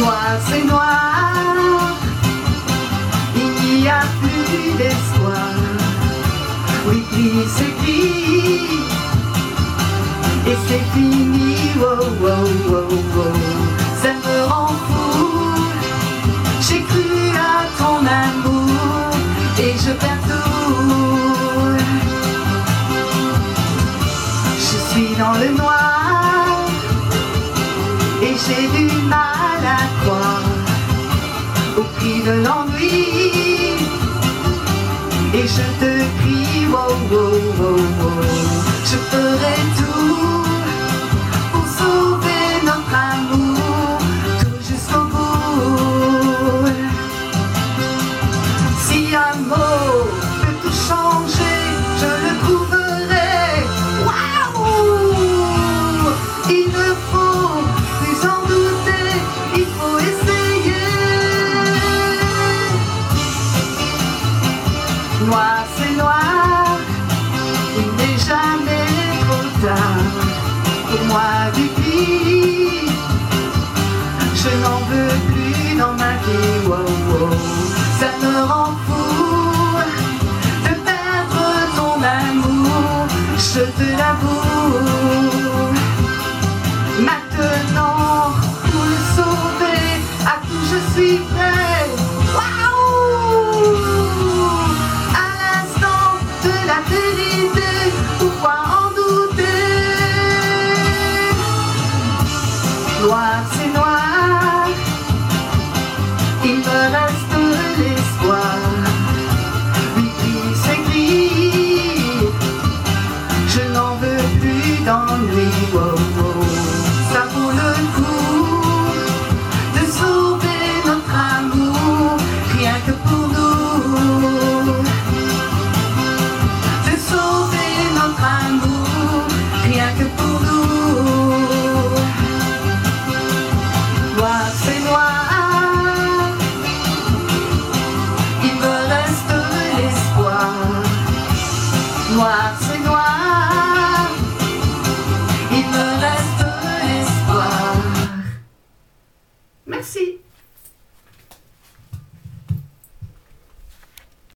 Noir c'est noir, il n'y a plus d'espoir. Oui, gris c'est gris, et c'est fini, wow, wow, wow, wow. Ça me rend fou, j'ai cru à ton amour, et je perds tout. Je suis dans le noir, et j'ai du mal à croire au prix de l'ennui. Et je te crie, wow, wow, wow, wow. Je ferai tout pour sauver notre amour, tout jusqu'au bout. Si un mot peut tout changer, je le trouverai. Waouh! Il ne faut plus en douter, il faut essayer. Noir c'est noir, il n'est jamais trop tard. Pour moi du gris, je n'en veux plus dans ma vie, wow, wow. Ça me rend fou de perdre ton amour, je te l'avoue. Maintenant, pour le sauver, à tout je suis prêt. Waouh! À l'instant de la vérité, pourquoi en douter? Noir c'est noir, il me reste l'espoir. Oui, gris c'est gris, je n'en veux plus d'ennui, wow, wow. Ça vaut le coup de sauver notre amour, rien que pour nous. De sauver notre amour, rien que pour nous. Noir c'est noir, il me reste l'espoir. Noir c'est noir, il me reste l'espoir. Merci.